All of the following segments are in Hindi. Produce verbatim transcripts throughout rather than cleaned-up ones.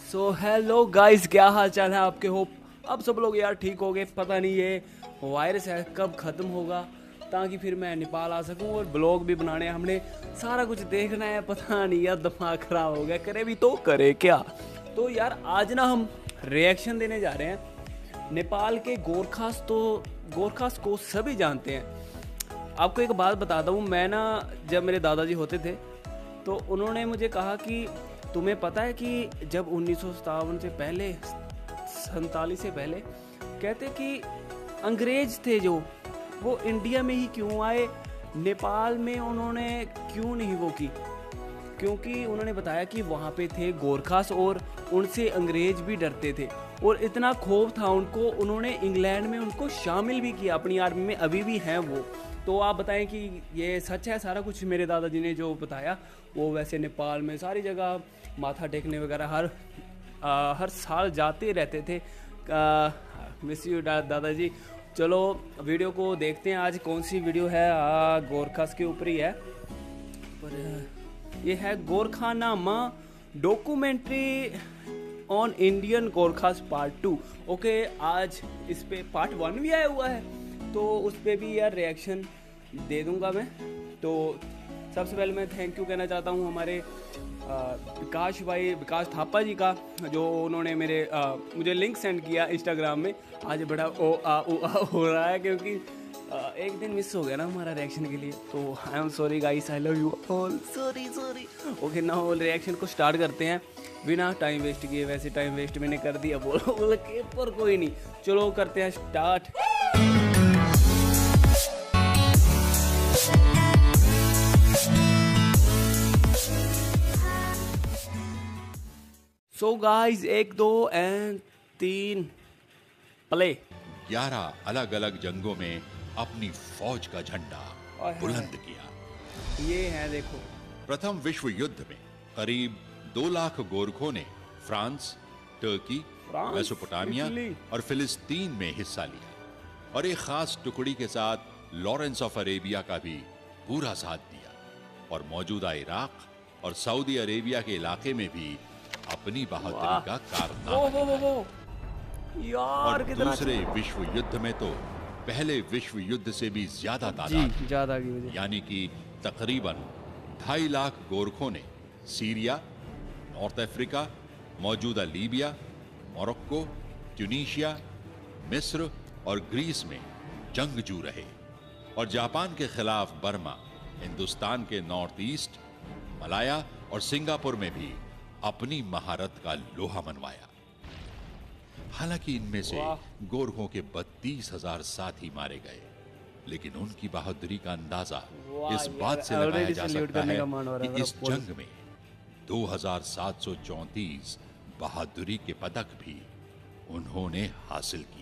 सो हेलो गाइस, क्या हाल चाल है आपके? होप अब सब लोग यार ठीक हो गए। पता नहीं ये वायरस है कब ख़त्म होगा, ताकि फिर मैं नेपाल आ सकूं और ब्लॉग भी बनाने हैं। हमने सारा कुछ देखना है, पता नहीं यार दिमाग ख़राब हो गया। करे भी तो करे क्या। तो यार आज ना हम रिएक्शन देने जा रहे हैं नेपाल के गोरखास। तो गोरखास को सभी जानते हैं। आपको एक बात बताता हूँ, मैं ना जब मेरे दादाजी होते थे तो उन्होंने मुझे कहा कि तुम्हें पता है कि जब उन्नीस सौ सत्तावन से पहले सैंतालीस से पहले कहते कि अंग्रेज थे जो वो इंडिया में ही क्यों आए, नेपाल में उन्होंने क्यों नहीं वो की। क्योंकि उन्होंने बताया कि वहाँ पे थे गोरखास और उनसे अंग्रेज भी डरते थे और इतना खौफ था उनको, उन्होंने इंग्लैंड में उनको शामिल भी किया अपनी आर्मी में, अभी भी हैं वो। तो आप बताएं कि ये सच है सारा कुछ मेरे दादाजी ने जो बताया? वो वैसे नेपाल में सारी जगह माथा टेकने वगैरह हर आ, हर साल जाते रहते थे। मिस यू दादाजी। चलो वीडियो को देखते हैं। आज कौन सी वीडियो है? गोरखास के ऊपर ही है, पर ये है Gorkhanama documentary on Indian Gorkhas part two. Okay, आज इस पे पार्ट वन भी आया हुआ है, तो उस पर भी यार रिएक्शन दे दूंगा मैं। तो सबसे पहले मैं थैंक यू कहना चाहता हूँ हमारे विकास भाई, विकास थापा जी का, जो उन्होंने मेरे आ, मुझे लिंक सेंड किया इंस्टाग्राम में। आज बड़ा ओ आ ओ आ हो रहा है क्योंकि आ, एक दिन मिस हो गया ना हमारा रिएक्शन के लिए। तो I am sorry guys, I love you all, sorry sorry. Okay ना, रिएक्शन को स्टार्ट करते हैं बिना टाइम वेस्ट किए। वैसे टाइम वेस्ट मैंने कर दिया बोलो बोल के, पर कोई नहीं, चलो करते हैं स्टार्ट। सो गाइस, एक दो एंड तीन प्ले। ग्यारह अलग अलग जंगों में अपनी फौज का झंडा बुलंद किया। ये है देखो। प्रथम विश्व युद्ध में करीब दो लाख गोरखों ने फ्रांस, टर्की, मेसोपोटामिया और फिलिस्तीन में हिस्सा लिया और एक खास टुकड़ी के साथ लॉरेंस ऑफ अरेबिया का भी पूरा साथ दिया और मौजूदा इराक और सऊदी अरेबिया के इलाके में भी अपनी बहादुरी का कारनामा। यार और दूसरे विश्व युद्ध में तो पहले विश्व युद्ध से भी ज्यादा तादाद ज्यादा यानी कि तकरीबन ढाई लाख गोरखों ने सीरिया, नॉर्थ अफ्रीका, मौजूदा लीबिया, मोरक्को, ट्यूनीशिया, मिस्र और ग्रीस में जंगजू रहे और जापान के खिलाफ बर्मा, हिंदुस्तान के नॉर्थ ईस्ट, मलाया और सिंगापुर में भी अपनी महारत का लोहा मनवाया। हालांकि इनमें से गोरखों के बत्तीस हजार साथी मारे गए, लेकिन उनकी बहादुरी का अंदाजा इस बात से लगाया जा सकता है कि इस जंग में दो हजार सात सौ चौंतीस बहादुरी के पदक भी उन्होंने हासिल किए।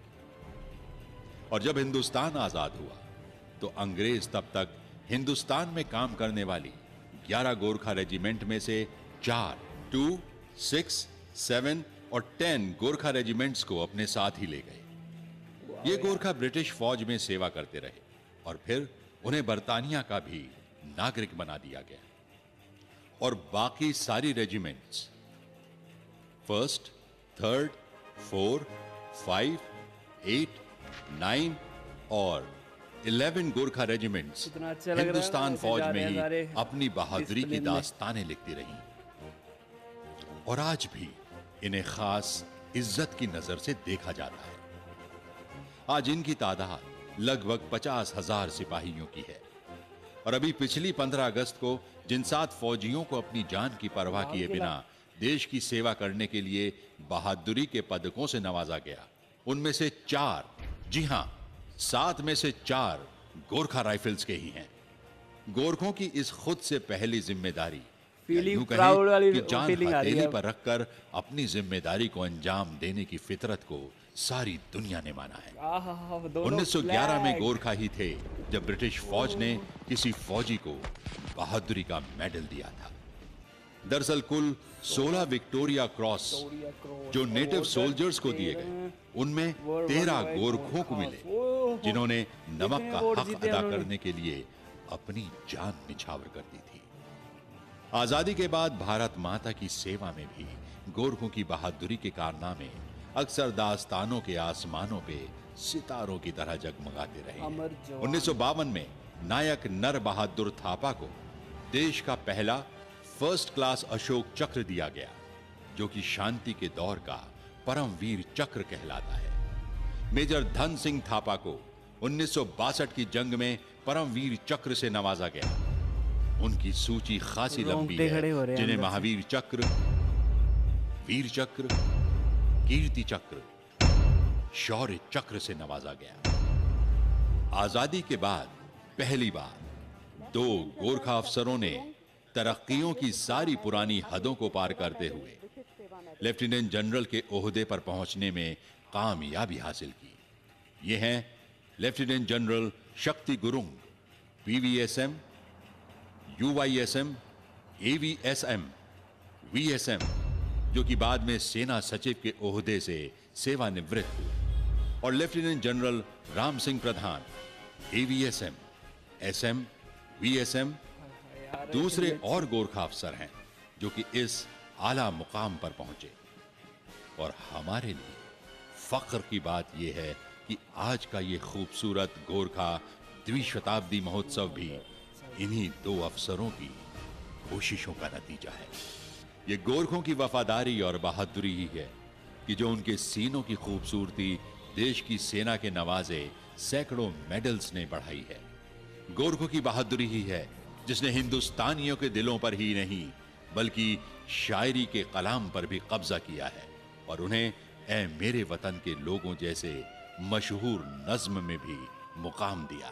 और जब हिंदुस्तान आजाद हुआ तो अंग्रेज तब तक हिंदुस्तान में काम करने वाली ग्यारह गोरखा रेजिमेंट में से चार, टू, सिक्स, सेवन और टेन गोरखा रेजिमेंट्स को अपने साथ ही ले गए। ये गोरखा ब्रिटिश फौज में सेवा करते रहे और फिर उन्हें बर्तानिया का भी नागरिक बना दिया गया और बाकी सारी regiments first, third, four, five, eight, nine और इलेवन गोरखा रेजिमेंट्स हिंदुस्तान फौज में ही अपनी बहादुरी की दास्तानें लिखती रही और आज भी इन्हें खास इज्जत की नजर से देखा जाता है। आज इनकी तादाद लगभग पचास हजार सिपाहियों की है और अभी पिछली पंद्रह अगस्त को जिन सात फौजियों को अपनी जान की परवाह किए बिना देश की सेवा करने के लिए बहादुरी के पदकों से नवाजा गया, उनमें से चार, जी हां, सात में से चार गोरखा राइफल्स के ही हैं। गोरखों की इस खुद से पहली जिम्मेदारी यूं कहें कि जान हथेली पर रखकर अपनी जिम्मेदारी को अंजाम देने की फितरत को सारी दुनिया ने माना है। उन्नीस सौ ग्यारह में गोरखा ही थे जब ब्रिटिश फौज ने किसी फौजी को बहादुरी का मेडल दिया था। दरअसल कुल सोलह विक्टोरिया क्रॉस जो नेटिव सोल्जर्स को दिए गए, उनमें तेरह गोरखों को मिले जिन्होंने नमक का हक अदा करने के लिए अपनी जान निछावर कर दी थी। आजादी के बाद भारत माता की सेवा में भी गोरखों की बहादुरी के कारनामे अक्सर दास्तानों के आसमानों पे सितारों की तरह जगमगाते रहे हैं। उन्नीस सौ बावन में नायक नर बहादुर थापा को देश का पहला फर्स्ट क्लास अशोक चक्र दिया गया, जो कि शांति के दौर का परमवीर चक्र कहलाता है। मेजर धन सिंह थापा को उन्नीस सौ बासठ की जंग में परमवीर चक्र से नवाजा गया। उनकी सूची खासी लंबी है, जिन्हें महावीर चक्र, वीर चक्र, कीर्ति चक्र, शौर्य चक्र से नवाजा गया। आजादी के बाद पहली बार दो गोरखा अफसरों ने तरक्कियों की सारी पुरानी हदों को पार करते हुए लेफ्टिनेंट जनरल के ओहदे पर पहुंचने में कामयाबी हासिल की। ये हैं lieutenant general Shakti Gurung, PVSM, UVSM, AVSM, VSM, जो कि बाद में सेना सचिव के ओहदे से सेवानिवृत्त हुए, और lieutenant general Ram Singh Pradhan, AVSM, SM, VSM, दूसरे और गोरखा अफसर हैं जो कि इस आला मुकाम पर पहुंचे। और हमारे लिए फख्र की बात यह है कि आज का ये खूबसूरत गोरखा द्विशताब्दी महोत्सव भी इन्हीं दो अफसरों की कोशिशों का नतीजा है। ये गोरखों की वफादारी और बहादुरी ही है कि जो उनके सीनों की खूबसूरती देश की सेना के नवाजे सैकड़ों मेडल्स ने बढ़ाई है। गोरखों की बहादुरी ही है जिसने हिंदुस्तानियों के दिलों पर ही नहीं बल्कि शायरी के कलाम पर भी कब्जा किया है, और उन्हें ऐ मेरे वतन के लोगों जैसे मशहूर नज्म में भी मुकाम दिया।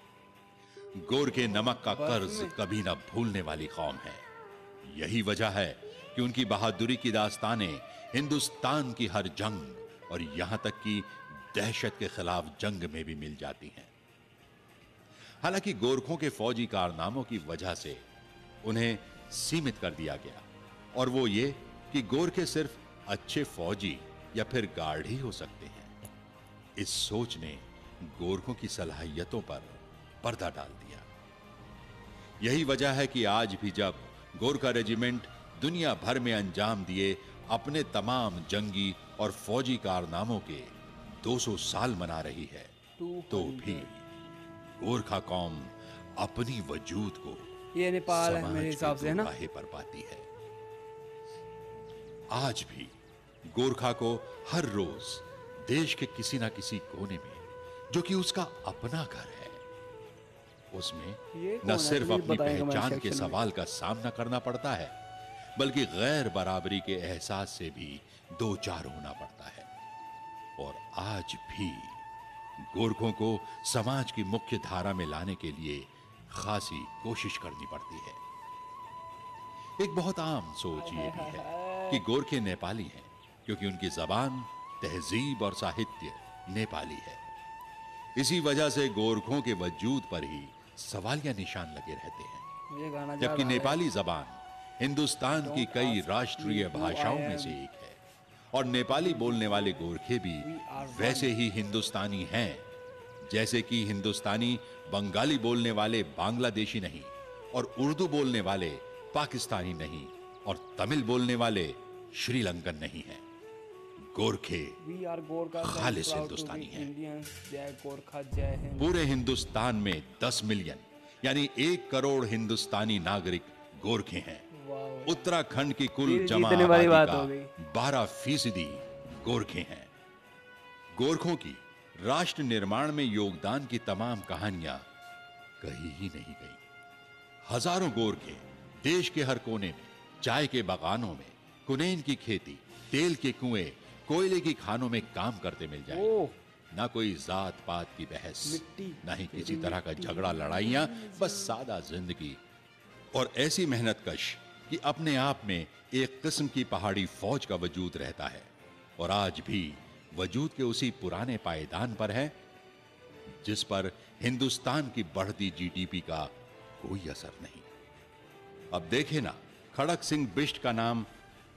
गोरखे नमक का कर्ज कभी न भूलने वाली कौम है। यही वजह है कि उनकी बहादुरी की दास्तानें हिंदुस्तान की हर जंग और यहां तक कि दहशत के खिलाफ जंग में भी मिल जाती हैं। हालांकि गोरखों के फौजी कारनामों की वजह से उन्हें सीमित कर दिया गया, और वो ये कि गोरखे सिर्फ अच्छे फौजी या फिर गार्ड ही हो सकते हैं। इस सोच ने गोरखों की सलाहियतों पर पर्दा डाल दिया। यही वजह है कि आज भी जब गोरखा रेजिमेंट दुनिया भर में अंजाम दिए अपने तमाम जंगी और फौजी कारनामों के दो सौ साल मना रही है, तो भी गोरखा कौम अपनी वजूद को ये नेपाल है मेरे हिसाब से, है ना, पर पाती है। आज भी गोरखा को हर रोज देश के किसी ना किसी कोने में, जो कि उसका अपना घर है, उसमें न सिर्फ अपनी पहचान के सवाल का सामना करना पड़ता है, बल्कि गैर बराबरी के एहसास से भी दो चार होना पड़ता है। और आज भी गोरखों को समाज की मुख्य धारा में लाने के लिए खासी कोशिश करनी पड़ती है। एक बहुत आम सोच ये भी है कि गोरखे नेपाली हैं क्योंकि उनकी जबान, तहजीब और साहित्य नेपाली है। इसी वजह से गोरखों के वजूद पर ही सवालिया निशान लगे रहते हैं, जबकि नेपाली जबान हिंदुस्तान की कई राष्ट्रीय भाषाओं में से एक है, और नेपाली बोलने वाले गोरखे भी वैसे ही हिंदुस्तानी हैं जैसे कि हिंदुस्तानी बंगाली बोलने वाले बांग्लादेशी नहीं, और उर्दू बोलने वाले पाकिस्तानी नहीं, और तमिल बोलने वाले श्रीलंकन नहीं हैं। गोरखे खालिस हिंदुस्तानी हैं। पूरे हिंदुस्तान में दस मिलियन यानी एक करोड़ हिंदुस्तानी नागरिक गोरखे हैं। उत्तराखंड की कुल जमा आबादी का बारह फीसदी गोरखे हैं। गोरखों की राष्ट्र निर्माण में योगदान की तमाम कहानियां कही ही नहीं गई। हजारों गोरखे देश के हर कोने में चाय के बागानों में, कुनेन की खेती, तेल के कुएं, कोयले की खानों में काम करते मिल जाएंगे। ना कोई जात पात की बहस, ना ही किसी तरह का झगड़ा लड़ाइयां, बस सादा जिंदगी और ऐसी मेहनत कश कि अपने आप में एक किस्म की पहाड़ी फौज का वजूद रहता है, और आज भी वजूद के उसी पुराने पायदान पर है जिस पर हिंदुस्तान की बढ़ती जीडीपी का कोई असर नहीं। अब देखे ना, खड़क सिंह बिष्ट का नाम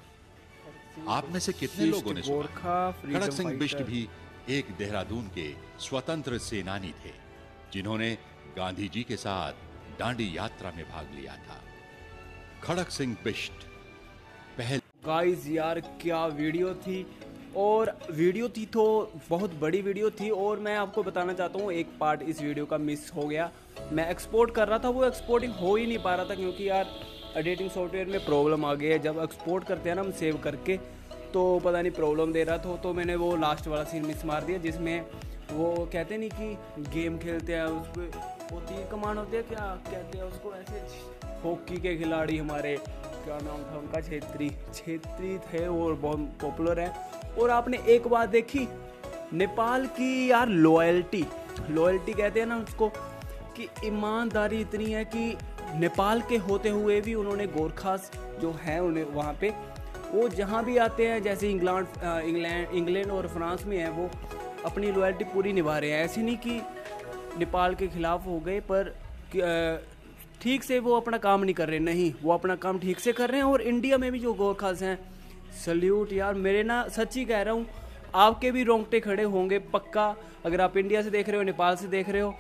आप में से कितने लोगों ने सुना? खड़क सिंह बिष्ट भी एक देहरादून के स्वतंत्र सेनानी थे जिन्होंने गांधी जी के साथ दांडी यात्रा में भाग लिया था। खड़क सिंह बिष्ट पहले गाइस यार क्या वीडियो थी, और वीडियो थी तो बहुत बड़ी वीडियो थी। और मैं आपको बताना चाहता हूँ एक पार्ट इस वीडियो का मिस हो गया। मैं एक्सपोर्ट कर रहा था, वो एक्सपोर्टिंग हो ही नहीं पा रहा था क्योंकि यार एडिटिंग सॉफ्टवेयर में प्रॉब्लम आ गई है। जब एक्सपोर्ट करते हैं ना हम सेव करके, तो पता नहीं प्रॉब्लम दे रहा था, तो मैंने वो लास्ट वाला सीन मिस मार दिया जिसमें वो कहते नहीं कि गेम खेलते हैं, उस पर वो तीर कमान होती है, क्या कहते हैं उसको, ऐसे हॉकी के खिलाड़ी हमारे, क्या नाम था उनका, छेत्री छेत्री थे और बहुत पॉपुलर है। और आपने एक बात देखी नेपाल की यार, लॉयल्टी लॉयल्टी कहते हैं ना उसको, कि ईमानदारी इतनी है कि नेपाल के होते हुए भी उन्होंने गोरखास जो है उन्हें वहाँ पे, वो जहाँ भी आते हैं, जैसे इंग्लैंड इंग्लैंड इंग्लैंड और फ्रांस में है, वो अपनी लॉयल्टी पूरी निभा रहे हैं। ऐसे नहीं कि नेपाल के खिलाफ हो गए, पर ठीक से वो अपना काम नहीं कर रहे, नहीं वो अपना काम ठीक से कर रहे हैं। और इंडिया में भी जो गोरखास हैं, सल्यूट यार, मेरे ना सच्ची कह रहा हूँ, आपके भी रोंगटे खड़े होंगे पक्का, अगर आप इंडिया से देख रहे हो, नेपाल से देख रहे हो,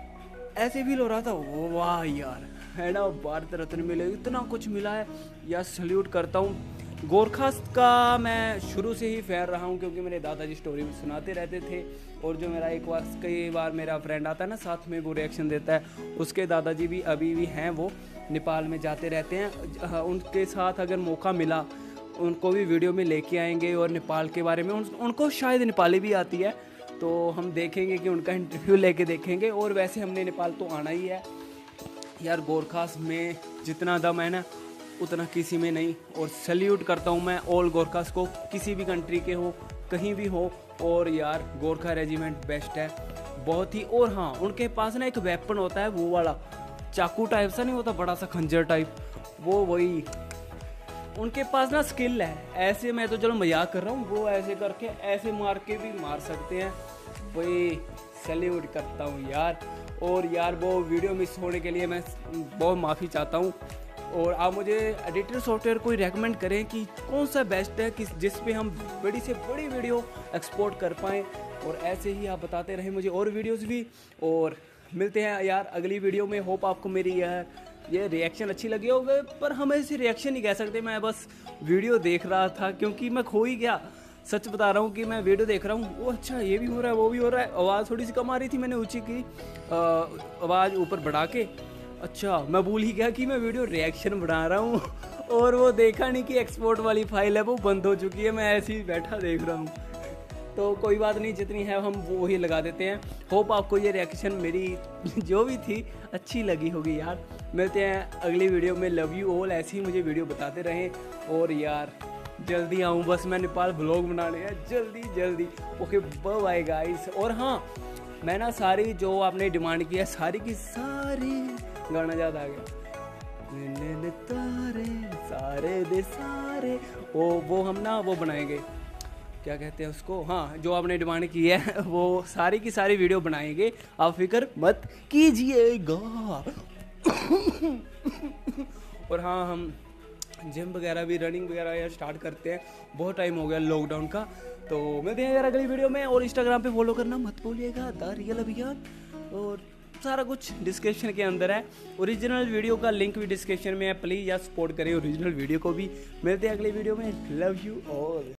ऐसे फील हो रहा था, वाह यार, है ना, भारत रत्न मिले, इतना कुछ मिला है यार, सल्यूट करता हूँ। गोरखास का मैं शुरू से ही फैन रहा हूँ क्योंकि मेरे दादाजी स्टोरी में सुनाते रहते थे, और जो मेरा एक बार कई बार मेरा फ्रेंड आता है ना साथ में, वो रिएक्शन देता है, उसके दादाजी भी अभी भी हैं, वो नेपाल में जाते रहते हैं। उनके साथ अगर मौका मिला उनको भी वीडियो में लेके आएंगे, और नेपाल के बारे में उन, उनको शायद नेपाली भी आती है, तो हम देखेंगे कि उनका इंटरव्यू लेके देखेंगे। और वैसे हमने नेपाल तो आना ही है यार, गोरखास में जितना दम है ना उतना किसी में नहीं। और सल्यूट करता हूँ मैं ऑल गोरखास को, किसी भी कंट्री के हो, कहीं भी हो, और यार गोरखा रेजिमेंट बेस्ट है बहुत ही। और हाँ, उनके पास ना एक वेपन होता है, वो वाला चाकू टाइप सा नहीं होता, बड़ा सा खंजर टाइप, वो वही उनके पास ना स्किल है। ऐसे मैं तो चलो मजाक कर रहा हूँ, वो ऐसे करके ऐसे मार के भी मार सकते हैं, वही सल्यूट करता हूँ यार। और यार वो वीडियो मिस होने के लिए मैं बहुत माफ़ी चाहता हूँ। और आप मुझे एडिटर सॉफ्टवेयर कोई रेकमेंड करें कि कौन सा बेस्ट है, किस जिस पे हम बड़ी से बड़ी वीडियो एक्सपोर्ट कर पाएँ। और ऐसे ही आप बताते रहें मुझे और वीडियोस भी, और मिलते हैं यार अगली वीडियो में। होप आपको मेरी यह ये रिएक्शन अच्छी लगी होगी, पर हम ऐसे रिएक्शन नहीं कह सकते, मैं बस वीडियो देख रहा था क्योंकि मैं खो ही गया। सच बता रहा हूँ कि मैं वीडियो देख रहा हूँ, वो अच्छा ये भी हो रहा है, वो भी हो रहा है। आवाज़ थोड़ी सी कम आ रही थी, मैंने ऊँची की आवाज़ ऊपर बढ़ा के, अच्छा मैं भूल ही गया कि मैं वीडियो रिएक्शन बना रहा हूँ। और वो देखा नहीं कि एक्सपोर्ट वाली फाइल है वो बंद हो चुकी है, मैं ऐसे ही बैठा देख रहा हूँ। तो कोई बात नहीं, जितनी है हम वो ही लगा देते हैं। होप आपको ये रिएक्शन मेरी जो भी थी अच्छी लगी होगी यार। मिलते हैं अगली वीडियो में, लव यू ऑल। ऐसे ही मुझे वीडियो बताते रहें, और यार जल्दी आऊँ, बस मैं नेपाल ब्लॉग बनाने हैं जल्दी जल्दी। Okay bye bye guys. और हाँ, मैं ना सारी जो आपने डिमांड किया, सारी की सारी गाना याद आ गया, तारे सारे दे सारे, वो वो हम ना वो बनाएंगे, क्या कहते हैं उसको, हाँ जो आपने डिमांड की है वो सारी की सारी वीडियो बनाएंगे, आप फिक्र मत कीजिएगा। और हाँ, हम जिम वगैरह भी, रनिंग वगैरह यार स्टार्ट करते हैं, बहुत टाइम हो गया लॉकडाउन का। तो मिलते हैं यार अगली वीडियो में, और इंस्टाग्राम पे फॉलो करना मत भूलिएगा, द रियल अभियान। और सारा कुछ डिस्क्रिप्शन के अंदर है, ओरिजिनल वीडियो का लिंक भी डिस्क्रिप्शन में है, प्लीज़ यार सपोर्ट करें ओरिजिनल वीडियो को भी। मिलते हैं अगली वीडियो में, लव यू ऑल।